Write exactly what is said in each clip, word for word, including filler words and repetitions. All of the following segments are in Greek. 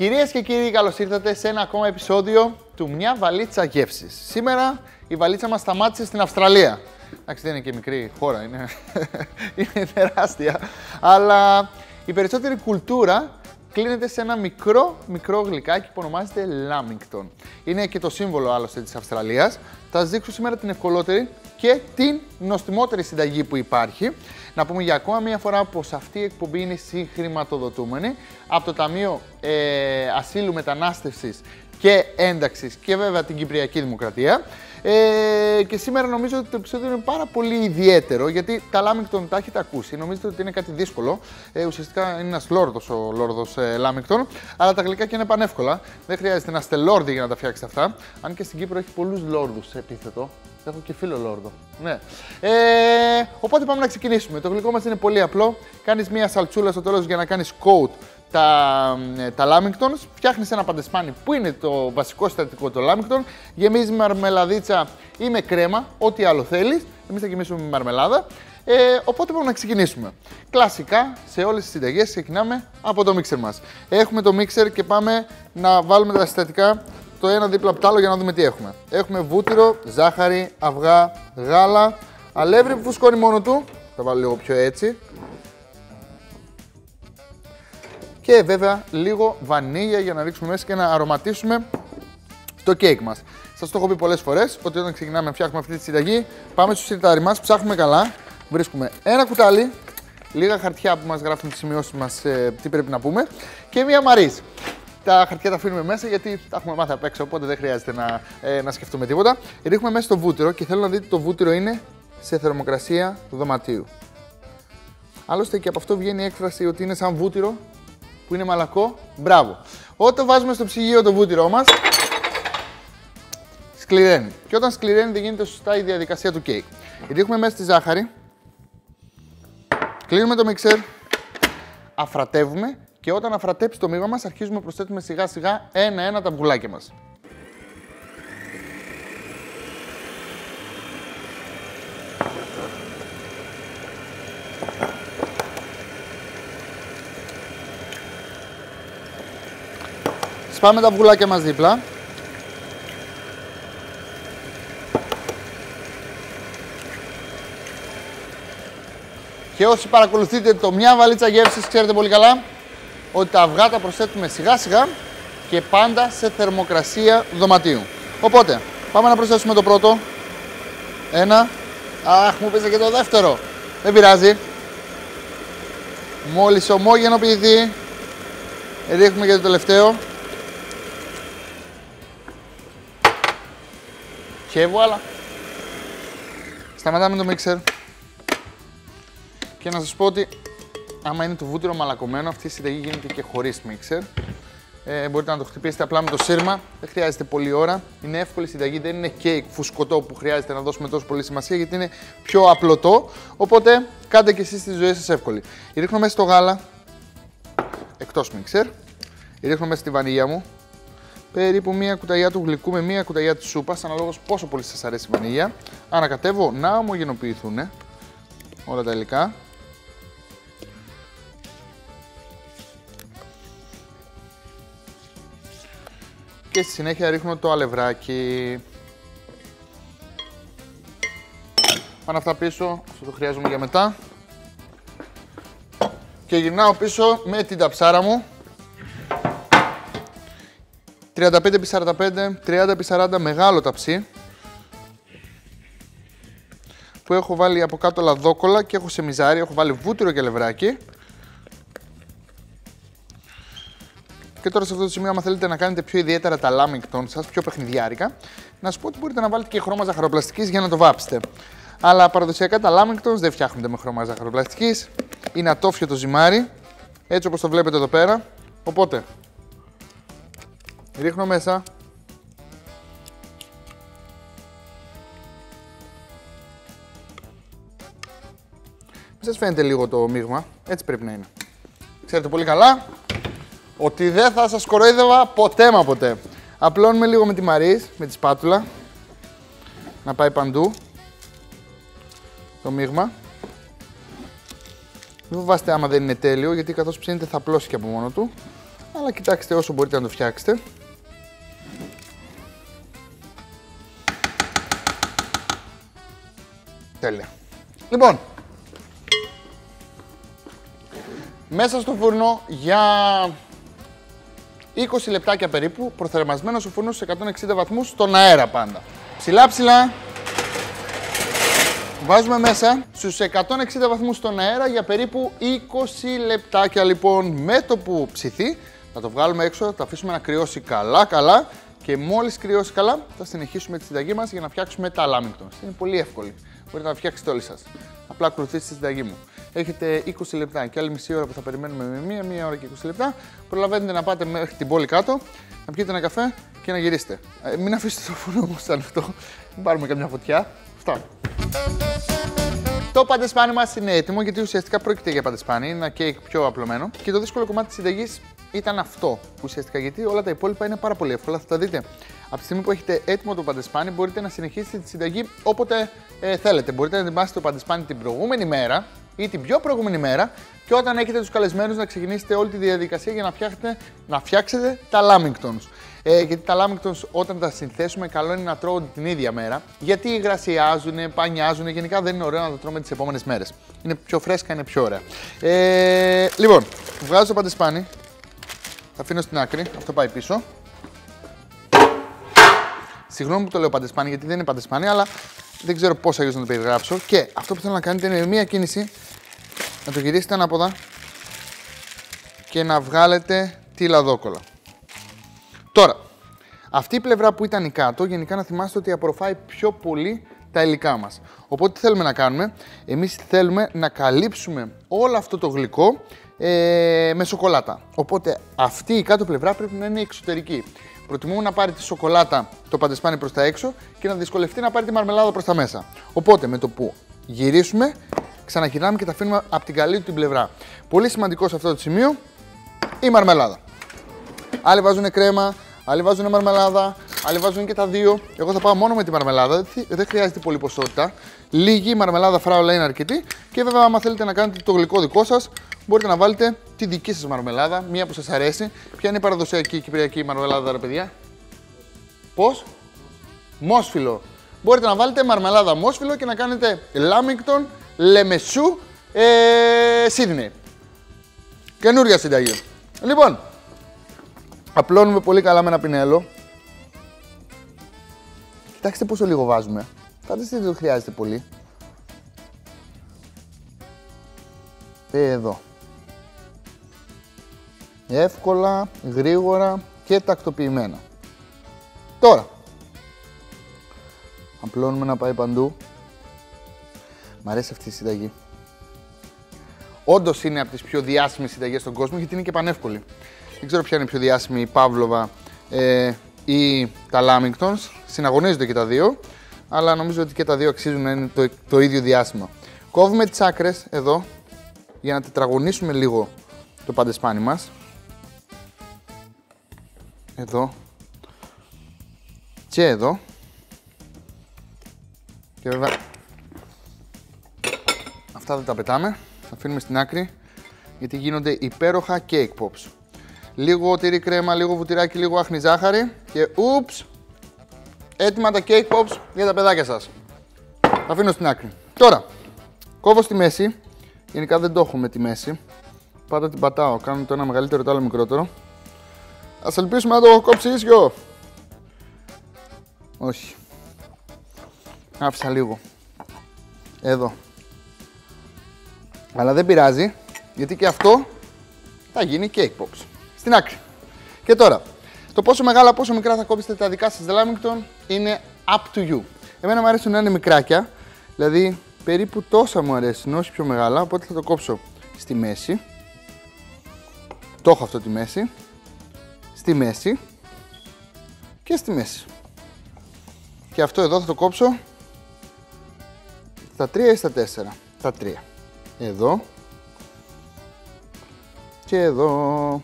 Κυρίες και κύριοι, καλώς ήρθατε σε ένα ακόμα επεισόδιο του Μια Βαλίτσα Γεύσης. Σήμερα η βαλίτσα μας σταμάτησε στην Αυστραλία. Εντάξει, δεν είναι και μικρή χώρα, είναι, είναι τεράστια. Αλλά η περισσότερη κουλτούρα κλείνεται σε ένα μικρό, μικρό γλυκάκι που ονομάζεται Lamington. Είναι και το σύμβολο άλλωστε της Αυστραλίας. Θα σας δείξω σήμερα την ευκολότερη και την νοστιμότερη συνταγή που υπάρχει. Να πούμε για ακόμα μία φορά πως αυτή η εκπομπή είναι συγχρηματοδοτούμενη από το Ταμείο ε, Ασύλου, Μετανάστευσης και Ένταξης και βέβαια την Κυπριακή Δημοκρατία. Ε, και σήμερα νομίζω ότι το επεισόδιο είναι πάρα πολύ ιδιαίτερο, γιατί τα Lamington τα έχετε ακούσει. Νομίζετε ότι είναι κάτι δύσκολο. Ε, ουσιαστικά είναι ένας λόρδος ο λόρδος ε, Lamington, αλλά τα γλυκάκια είναι πανεύκολα. Δεν χρειάζεται να είστε λόρδοι για να τα φτιάξετε αυτά. Αν και στην Κύπρο έχει πολλούς λόρδους σε επίθετο. Έχω και φίλο λόρδο. Ναι. Ε, οπότε πάμε να ξεκινήσουμε. Το γλυκό μας είναι πολύ απλό. Κάνεις μία σαλτσούλα στο τέλος για να κάνεις coat τα, τα Lamingtons. Φτιάχνεις ένα παντεσπάνι που είναι το βασικό συστατικό του Lamington. Γεμίζεις με μαρμελαδίτσα ή με κρέμα, ό,τι άλλο θέλεις. Εμείς θα γεμίσουμε με μαρμελάδα. Ε, οπότε πάμε να ξεκινήσουμε. Κλασικά σε όλες τις συνταγές ξεκινάμε από το μίξερ μας. Έχουμε το μίξερ και πάμε να βάλουμε τα συστατικά το ένα δίπλα από το άλλο για να δούμε τι έχουμε. Έχουμε βούτυρο, ζάχαρη, αυγά, γάλα, αλεύρι που φουσκώνει μόνο του. Θα βάλω λίγο πιο έτσι. Και βέβαια λίγο βανίλια για να ρίξουμε μέσα και να αρωματίσουμε το κέικ μας. Σας το έχω πει πολλές φορές ότι όταν ξεκινάμε να φτιάχνουμε αυτή τη συνταγή, πάμε στο σιρτάρι μας, ψάχνουμε καλά, βρίσκουμε ένα κουτάλι, λίγα χαρτιά που μας γράφουν τις σημειώσεις μας, ε, τι πρέπει να πούμε, και μία μαρίζ. Τα χαρτιά τα αφήνουμε μέσα γιατί τα έχουμε μάθει απ' έξω, οπότε δεν χρειάζεται να, ε, να σκεφτούμε τίποτα. Ρίχνουμε μέσα το βούτυρο και θέλω να δείτε το βούτυρο είναι σε θερμοκρασία δωματίου. Άλλωστε και από αυτό βγαίνει η έκφραση ότι είναι σαν βούτυρο που είναι μαλακό. Μπράβο. Όταν βάζουμε στο ψυγείο το βούτυρό μας, σκληραίνει. Και όταν σκληραίνει δεν γίνεται σωστά η διαδικασία του κέικ. Ρίχνουμε μέσα τη ζάχαρη, κλείνουμε το μίξερ, αφρατεύουμε. Και όταν αφρατέψει το μείγμα μας, αρχίζουμε να προσθέτουμε σιγά σιγά ένα-ένα τα αυγουλάκια μας. Σπάμε τα αυγουλάκια μας δίπλα. Και όσοι παρακολουθείτε το Μια Βαλίτσα Γεύσης, ξέρετε πολύ καλά ότι τα αυγά τα προσθέτουμε σιγά σιγά και πάντα σε θερμοκρασία δωματίου. Οπότε, πάμε να προσθέσουμε το πρώτο. Ένα. Αχ, μου πήσε και το δεύτερο. Δεν πειράζει. Μόλις ομογενοποιηθεί, ρίχνουμε και το τελευταίο. Και βουάλα. Σταματάμε το μίξερ. Και να σας πω ότι άμα είναι το βούτυρο μαλακωμένο, αυτή η συνταγή γίνεται και χωρίς μίξερ. Ε, μπορείτε να το χτυπήσετε απλά με το σύρμα, δεν χρειάζεται πολλή ώρα. Είναι εύκολη συνταγή, δεν είναι κέικ φουσκωτό που χρειάζεται να δώσουμε τόσο πολύ σημασία γιατί είναι πιο απλωτό. Οπότε κάντε και εσείς τη ζωή σας εύκολη. Ρίχνω μέσα στο γάλα, εκτός μίξερ. Ρίχνω μέσα στη βανίλια μου περίπου μία κουταλιά του γλυκού με μία κουταλιά της σούπας, αναλόγως πόσο πολύ σας αρέσει η βανίλια. Ανακατεύω να ομογενοποιηθούν όλα τα υλικά. Και στη συνέχεια ρίχνω το αλευράκι. Πάνε αυτά πίσω, αυτό το χρειάζομαι για μετά. Και γυρνάω πίσω με την ταψάρα μου. τριάντα πέντε επί σαράντα πέντε, τριάντα επί σαράντα μεγάλο ταψί. Που έχω βάλει από κάτω λαδόκολλα και έχω σε μιζάρι, έχω βάλει βούτυρο και αλευράκι. Και τώρα σε αυτό το σημείο, άμα θέλετε να κάνετε πιο ιδιαίτερα τα Lamington σας, πιο παιχνιδιάρικα, να σας πω ότι μπορείτε να βάλετε και χρώμα ζαχαροπλαστικής για να το βάψετε. Αλλά παραδοσιακά τα Lamingtons δεν φτιάχνονται με χρώμα ζαχαροπλαστικής. Είναι ατόφιο το ζυμάρι, έτσι όπως το βλέπετε εδώ πέρα. Οπότε, ρίχνω μέσα. Μην σας φαίνεται λίγο το μείγμα, έτσι πρέπει να είναι. Ξέρετε πολύ καλά ότι δεν θα σας κοροϊδεύα ποτέ μα ποτέ. Απλώνουμε λίγο με τη μαρίζ, με τη σπάτουλα, να πάει παντού το μείγμα. Μην φοβάστε άμα δεν είναι τέλειο, γιατί καθώς ψήνεται θα απλώσει και από μόνο του. Αλλά κοιτάξτε όσο μπορείτε να το φτιάξετε. Τέλεια. Λοιπόν, μέσα στο φούρνο για είκοσι λεπτάκια περίπου, προθερμασμένος ο φούρνος σε εκατόν εξήντα βαθμούς στον αέρα πάντα. Ψηλά ψηλά. Βάζουμε μέσα στους εκατόν εξήντα βαθμούς στον αέρα για περίπου είκοσι λεπτάκια λοιπόν. Με το που ψηθεί θα το βγάλουμε έξω, θα το αφήσουμε να κρυώσει καλά καλά και μόλις κρυώσει καλά θα συνεχίσουμε τη συνταγή μας για να φτιάξουμε τα Lamingtons. Είναι πολύ εύκολη, μπορείτε να φτιάξετε όλοι σας. Απλά ακολουθήστε τη συνταγή μου. Έχετε είκοσι λεπτά και άλλη μισή ώρα που θα περιμένουμε με μία, μία ώρα και είκοσι λεπτά. Προλαβαίνετε να πάτε μέχρι την πόλη κάτω, να πιείτε ένα καφέ και να γυρίσετε. Ε, μην αφήσετε το φούρνο όμως ανοιχτό, μην πάρουμε καμιά φωτιά. Αυτά. Το παντεσπάνι μας είναι έτοιμο γιατί ουσιαστικά πρόκειται για παντεσπάνι, είναι ένα κέικ πιο απλωμένο. Και το δύσκολο κομμάτι της συνταγής ήταν αυτό ουσιαστικά γιατί όλα τα υπόλοιπα είναι πάρα πολύ εύκολα. Θα τα δείτε. Από τη στιγμή που έχετε έτοιμο το παντεσπάνι, μπορείτε να συνεχίσετε τη συνταγή όποτε ε, θέλετε. Μπορείτε να ετοιμάσετε το παντεσπάνι την προηγούμενη μέρα ή την πιο προηγούμενη μέρα και όταν έχετε τους καλεσμένους να ξεκινήσετε όλη τη διαδικασία για να φτιάξετε, να φτιάξετε τα Lamingtons. Ε, γιατί τα Lamingtons όταν τα συνθέσουμε, καλό είναι να τρώγονται την ίδια μέρα. Γιατί υγρασιάζουν, πανιάζουν, γενικά δεν είναι ωραίο να τα τρώμε τις επόμενες μέρες. Είναι πιο φρέσκα, είναι πιο ωραία. Ε, λοιπόν, βγάζω το παντεσπάνι, θα αφήνω στην άκρη, αυτό πάει πίσω. Συγγνώμη που το λέω παντεσπάνι, γιατί δεν είναι παντεσπάνι, αλλά δεν ξέρω πώς αλλιώς να το περιγράψω. Και αυτό που θέλω να κάνετε είναι μία κίνηση να το γυρίσετε ανάποδα και να βγάλετε τη λαδόκολλα. Τώρα, αυτή η πλευρά που ήταν η κάτω, γενικά να θυμάστε ότι απορροφάει πιο πολύ τα υλικά μας. Οπότε τι θέλουμε να κάνουμε, εμείς θέλουμε να καλύψουμε όλο αυτό το γλυκό ε, με σοκολάτα. Οπότε αυτή η κάτω πλευρά πρέπει να είναι εξωτερική. Προτιμούμε να πάρει τη σοκολάτα, το παντεσπάνι προς τα έξω και να δυσκολευτεί να πάρει τη μαρμελάδα προς τα μέσα. Οπότε με το που γυρίσουμε, ξαναγυρνάμε και τα αφήνουμε από την καλή του την πλευρά. Πολύ σημαντικό σε αυτό το σημείο η μαρμελάδα. Άλλοι βάζουν κρέμα, άλλοι βάζουν μαρμελάδα, άλλοι βάζουν και τα δύο. Εγώ θα πάω μόνο με τη μαρμελάδα, δεν χρειάζεται πολύ ποσότητα. Λίγη μαρμελάδα φράουλα είναι αρκετή. Και βέβαια, άμα θέλετε να κάνετε το γλυκό δικό σας, μπορείτε να βάλετε τη δική σας μαρμελάδα, μία που σας αρέσει. Ποια είναι η παραδοσιακή κυπριακή μαρμελάδα, ρε παιδιά? Πώς? Μόσφυλο. Μπορείτε να βάλετε μαρμελάδα μόσφυλο και να κάνετε Lamington, λεμεσού, ε, Sydney. Καινούρια συνταγή. Λοιπόν, απλώνουμε πολύ καλά με ένα πινέλο. Κοιτάξτε πόσο λίγο βάζουμε. Φανταστείτε δεν το χρειάζεται πολύ. Εδώ. Εύκολα, γρήγορα και τακτοποιημένα. Τώρα. Απλώνουμε να πάει παντού. Μ' αρέσει αυτή η συνταγή. Όντως είναι από τις πιο διάσημες συνταγές στον κόσμο γιατί είναι και πανεύκολη. Δεν ξέρω ποια είναι η πιο διάσημη, η Παύλοβα ε, ή τα Lamingtons. Συναγωνίζονται και τα δύο, αλλά νομίζω ότι και τα δύο αξίζουν να είναι το, το ίδιο διάσημα. Κόβουμε τις άκρες εδώ για να τετραγωνίσουμε λίγο το παντεσπάνι μας. Εδώ και εδώ. Και βέβαια αυτά δεν τα πετάμε, θα αφήνουμε στην άκρη γιατί γίνονται υπέροχα cake pops. Λίγο τυρί κρέμα, λίγο βουτυράκι, λίγο άχνη ζάχαρη και ούψ! Έτοιμα τα cake pops για τα παιδάκια σας. Τα αφήνω στην άκρη. Τώρα, κόβω στη μέση. Γενικά δεν το έχω με τη μέση. Πάντα την πατάω, κάνω το ένα μεγαλύτερο, το άλλο μικρότερο. Ας ελπίσουμε να το έχω κόψει ίσιο. Όχι. Άφησα λίγο. Εδώ. Αλλά δεν πειράζει, γιατί και αυτό θα γίνει cake pops. Στην άκρη. Και τώρα, το πόσο μεγάλα, πόσο μικρά θα κόψετε τα δικά σας Lamington είναι up to you. Εμένα μου αρέσουν να είναι μικράκια, δηλαδή περίπου τόσα μου αρέσουν, όχι πιο μεγάλα, οπότε θα το κόψω στη μέση. Το έχω αυτό τη μέση. Στη μέση. Και στη μέση. Και αυτό εδώ θα το κόψω στα τρία ή στα τέσσερα. Στα τρία. Εδώ. Και εδώ.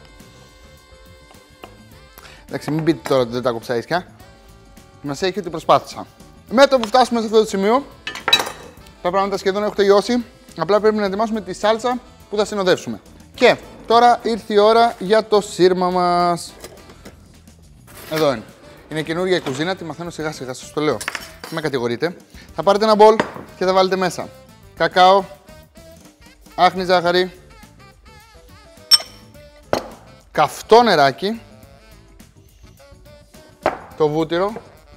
Εντάξει, μην πείτε τώρα ότι δεν τα κόψα ίσια. Μας έχει ότι προσπάθησα. Με το που φτάσουμε σε αυτό το σημείο, τα πράγματα σχεδόν έχουν τελειώσει. Απλά πρέπει να ετοιμάσουμε τη σάλτσα που θα συνοδεύσουμε. Και τώρα ήρθε η ώρα για το σύρμα μας. Εδώ είναι. Είναι καινούργια η κουζίνα, τη μαθαίνω σιγά σιγά, σας το λέω. Μην με κατηγορείτε. Θα πάρετε ένα μπολ και θα βάλετε μέσα κακάο, άχνη ζάχαρη, καυτό νεράκι, το βούτυρο,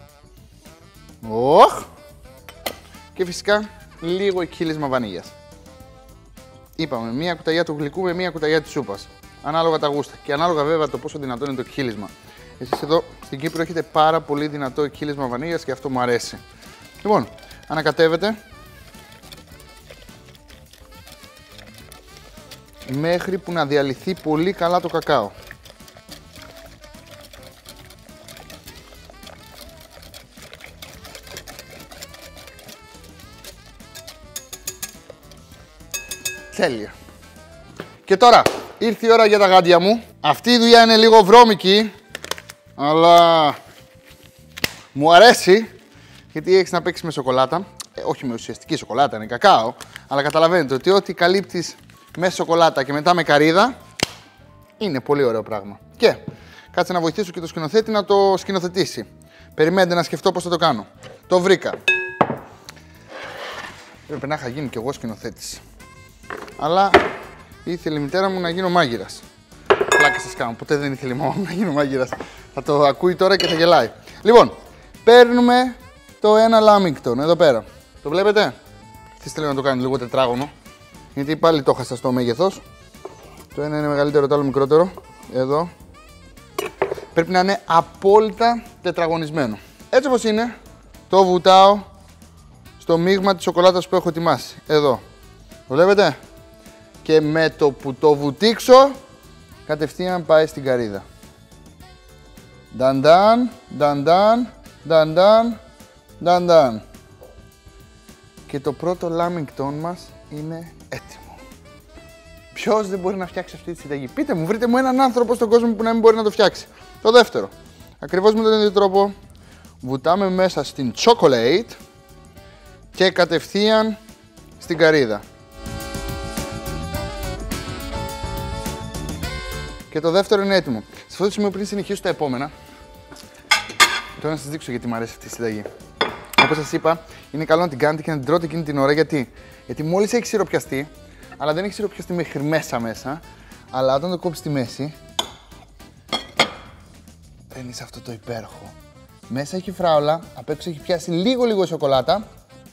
οχ, και φυσικά λίγο εκχύλισμα βανίλιας. Είπαμε, μία κουταλιά του γλυκού με μία κουταλιά της σούπας. Ανάλογα τα γούστα και ανάλογα βέβαια το πόσο δυνατό είναι το εκχύλισμα. Εσείς εδώ στην Κύπρο έχετε πάρα πολύ δυνατό εκχύλισμα βανίλιας και αυτό μου αρέσει. Λοιπόν, ανακατεύετε μέχρι που να διαλυθεί πολύ καλά το κακάο. Τέλεια. Και τώρα ήρθε η ώρα για τα γάντια μου. Αυτή η δουλειά είναι λίγο βρώμικη, αλλά μου αρέσει γιατί έχεις να παίξεις με σοκολάτα. Ε, όχι με ουσιαστική σοκολάτα, είναι κακάο, αλλά καταλαβαίνετε ότι ό,τι καλύπτεις με σοκολάτα και μετά με καρύδα είναι πολύ ωραίο πράγμα. Και κάτσε να βοηθήσω και το σκηνοθέτη να το σκηνοθετήσει. Περιμένετε να σκεφτώ πώς θα το κάνω. Το βρήκα. Πρέπει να είχα γίνει κι εγώ σκηνοθέτης. Αλλά ήθελε η μητέρα μου να γίνω μάγειρας. Πλάκα σας κάνω. Ποτέ δεν ήθελε η μαμά μου να γίνω μάγειρας. Θα το ακούει τώρα και θα γελάει. Λοιπόν, παίρνουμε το ένα λάμιγκτον εδώ πέρα. Το βλέπετε? Θέλετε να το κάνω λίγο τετράγωνο. Γιατί πάλι το χάσα στο μέγεθος. Το ένα είναι μεγαλύτερο, το άλλο μικρότερο. Εδώ. Πρέπει να είναι απόλυτα τετραγωνισμένο. Έτσι όπως είναι, το βουτάω στο μείγμα της σοκολάτας που έχω ετοιμάσει. Εδώ. Το βλέπετε? Και με το που το βουτήξω, κατευθείαν πάει στην καρύδα. Νταντάν, νταντάν, νταντάν, νταντάν. Και το πρώτο λάμιγκτον μας είναι έτοιμο. Ποιος δεν μπορεί να φτιάξει αυτή τη συνταγή? Πείτε μου, βρείτε μου έναν άνθρωπο στον κόσμο που να μην μπορεί να το φτιάξει. Το δεύτερο, ακριβώς με τον ίδιο τρόπο, βουτάμε μέσα στην chocolate και κατευθείαν στην καρύδα. Και το δεύτερο είναι έτοιμο. Σε αυτό το σημείο, πριν συνεχίσω τα επόμενα, τώρα να σας δείξω γιατί μου αρέσει αυτή η συνταγή. Όπως σας είπα, είναι καλό να την κάνετε και να την τρώτε εκείνη την ώρα. Γιατί, γιατί μόλις έχει σιροπιαστεί, αλλά δεν έχει σιροπιαστεί μέχρι μέσα μέσα, αλλά όταν το κόψεις στη μέση, παίρνεις αυτό το υπέροχο. Μέσα έχει φράουλα, απ' έξω έχει πιάσει λίγο λίγο σοκολάτα.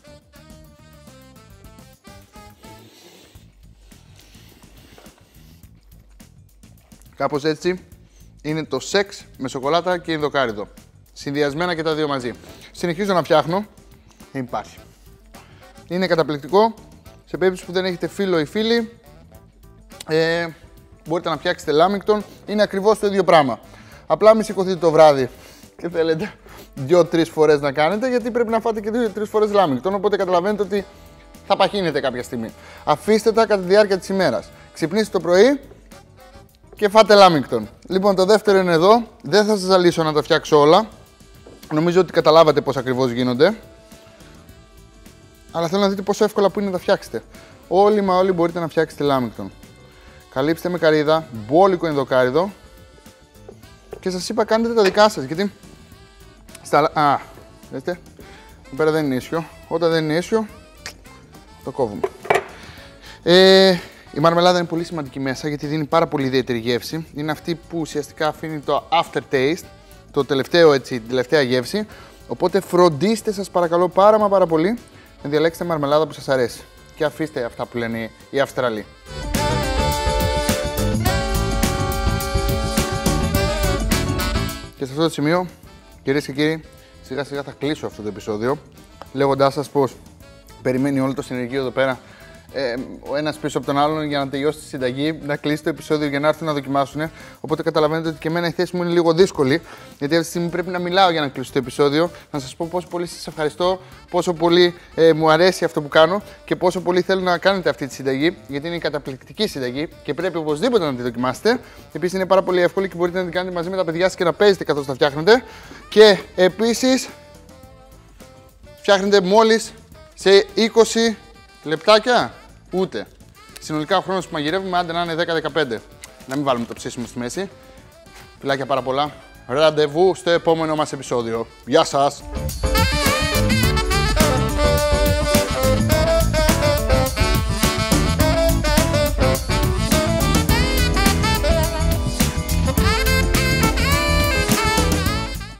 Κάπως έτσι είναι το σεξ με σοκολάτα και ενδοκάριδο. Συνδυασμένα και τα δύο μαζί. Συνεχίζω να φτιάχνω. Δεν υπάρχει. Είναι καταπληκτικό. Σε περίπτωση που δεν έχετε φίλο ή φίλη, ε, μπορείτε να φτιάξετε λάμιγκτον. Είναι ακριβώς το ίδιο πράγμα. Απλά μη σηκωθείτε το βράδυ και θέλετε δύο-τρεις φορές να κάνετε, γιατί πρέπει να φάτε και δύο-τρεις φορές λάμιγκτον. Οπότε καταλαβαίνετε ότι θα παχύνετε κάποια στιγμή. Αφήστε τα κατά τη διάρκεια της ημέρας. Ξυπνήστε το πρωί και φάτε λάμιγκτον. Λοιπόν, το δεύτερο είναι εδώ. Δεν θα σας ζαλίσω να τα φτιάξω όλα. Νομίζω ότι καταλάβατε πώς ακριβώς γίνονται. Αλλά θέλω να δείτε πόσο εύκολα που είναι να τα φτιάξετε. Όλοι μα όλοι μπορείτε να φτιάξετε λάμιγκτον. Καλύψτε με καρύδα, μπόλικο ενδοκάριδο. Και σας είπα, κάντε τα δικά σας. Γιατί στα... Α, δείτε. Εδώ πέρα δεν είναι ίσιο. Όταν δεν είναι ίσιο, το κόβουμε. Ε, η μαρμελάδα είναι πολύ σημαντική μέσα, γιατί δίνει πάρα πολύ ιδιαίτερη γεύση. Είναι αυτή που ουσιαστικά αφήνει το aftertaste, το τελευταίο, έτσι, την τελευταία γεύση. Οπότε φροντίστε, σας παρακαλώ πάρα μα πάρα πολύ, να διαλέξετε μαρμελάδα που σας αρέσει. Και αφήστε αυτά που λένε οι Αυστραλοί. Και σε αυτό το σημείο, κυρίες και κύριοι, σιγά σιγά θα κλείσω αυτό το επεισόδιο, λέγοντάς σας πως περιμένει όλο το συνεργείο εδώ πέρα, ε, ο ένας πίσω από τον άλλον, για να τελειώσει τη συνταγή, να κλείσει το επεισόδιο για να έρθουν να δοκιμάσουν. Οπότε καταλαβαίνετε ότι και εμένα η θέση μου είναι λίγο δύσκολη, γιατί αυτή τη στιγμή πρέπει να μιλάω για να κλείσω το επεισόδιο. Να σας πω πόσο πολύ σας ευχαριστώ, πόσο πολύ ε, μου αρέσει αυτό που κάνω και πόσο πολύ θέλω να κάνετε αυτή τη συνταγή, γιατί είναι η καταπληκτική συνταγή και πρέπει οπωσδήποτε να τη δοκιμάσετε. Επίσης είναι πάρα πολύ εύκολη και μπορείτε να την κάνετε μαζί με τα παιδιά σας και να παίζετε καθώς τα φτιάχνετε. Και επίσης φτιάχνετε μόλις σε είκοσι λεπτάκια. Ούτε. Συνολικά ο χρόνος που μαγειρεύουμε, άντε να είναι δέκα με δεκαπέντε. Να μην βάλουμε το ψήσιμο στη μέση. Φιλάκια πάρα πολλά. Ραντεβού στο επόμενο μας επεισόδιο. Γεια σας!